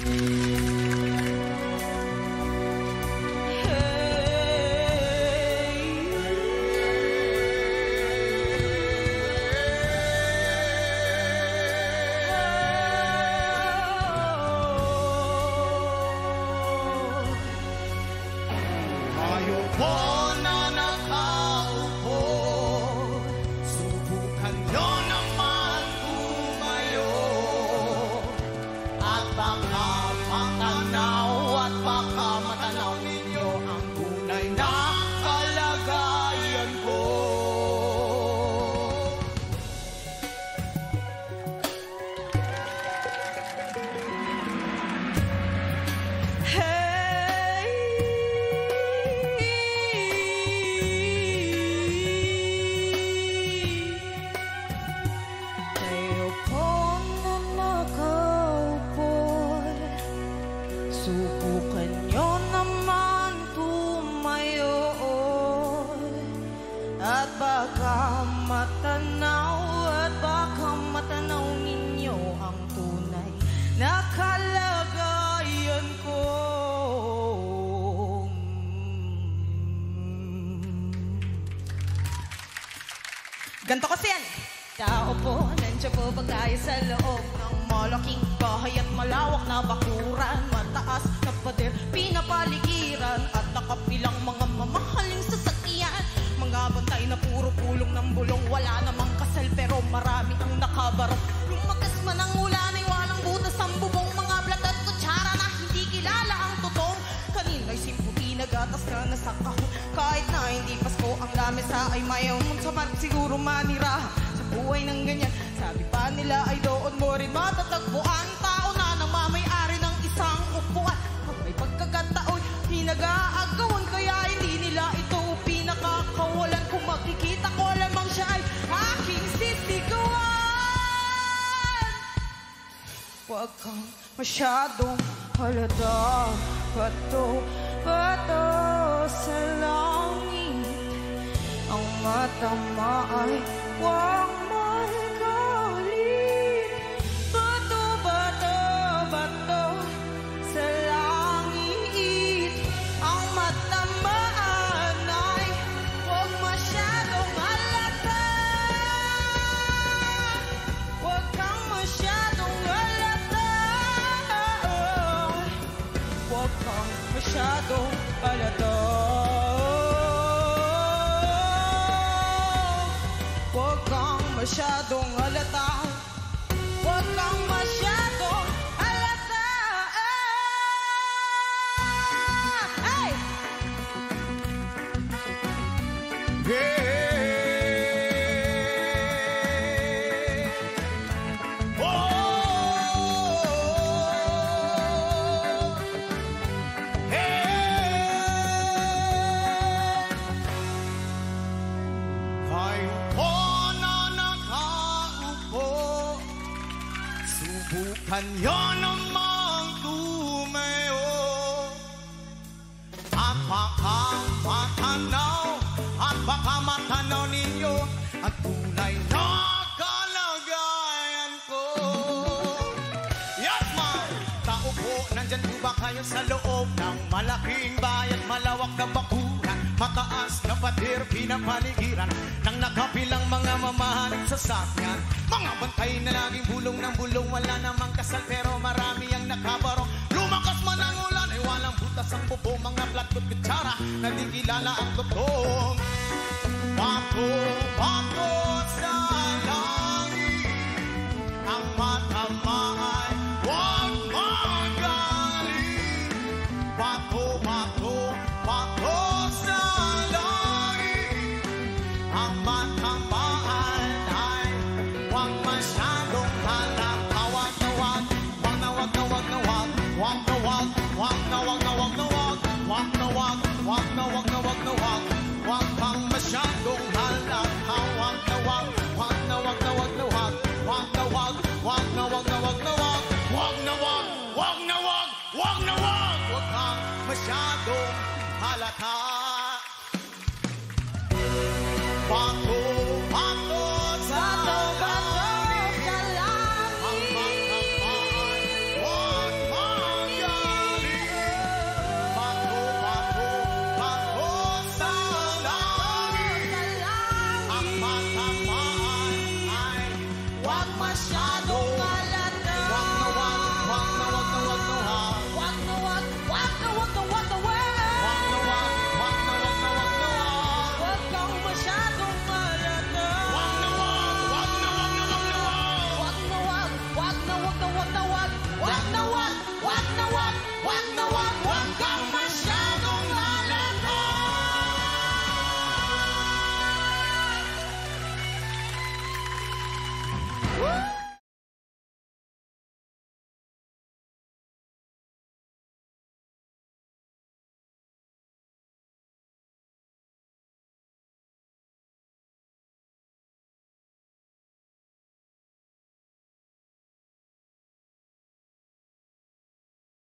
Ganto kasi yan. Tao po, nandiyan po ba tayo sa loob ng malaking bahay at malawak na bakuran? Mataas na pader, pinapaligiran at nakapilang mga mamahaling sasakyan. Mga bantay na puro pulong ng bulong, wala namang kasal pero marami ang nakabarok. Lumakas man ang ulan ay walang butas ang bubong, mga blat at kutsara na hindi kilala ang tutong. Kanina'y simputi nagatas ka na sa kahon, kahit na hindi Pasko ang lamesa ay mayaw mong sapat siguro manira sa buhay ng ganyan. Sabi pa nila ay doon mo rin matatagpuan tao na namamayari ng isang upuan. Pag may pagkakataon, hinag-aagawan kaya hindi nila ito pinakakawalan. Kung makikita ko lamang siya ay aking sisigawan. Huwag kang masyadong halata, bato sa langit. Ang mata mo ay huwag magalit. Bato sa langit. Ang mata mo ay huwag masyadong halata. Huwag kang masyadong halata. Huwag kang masyadong halata. Huwag kang masyadong halata. Huwag kang masyadong halata. Hey! Kanyo namang tumayo at baka matanaw ninyo ang tunay na kalagayan ko. Yes, man! Tao po, nandyan po ba kayo sa loob ng malaking bayan, malawak na bakuran, mataas na pader, pinapaligiran ng nakapilang mga mamahaling sasakyan. Mga bantay na laging bulong ng bulong, wala namang kasal pero marami ang nakabarong. Lumakas man ang ulan ay walang butas ang bubong, mga plat at kutsara na di kilala ang totong. Bato sa langit, ang mata ay huwag magalit. Bato sa langit, ang mata ay huwag masyadong halata. Huwag kang masyadong halata. Huwag kang masyadong halata.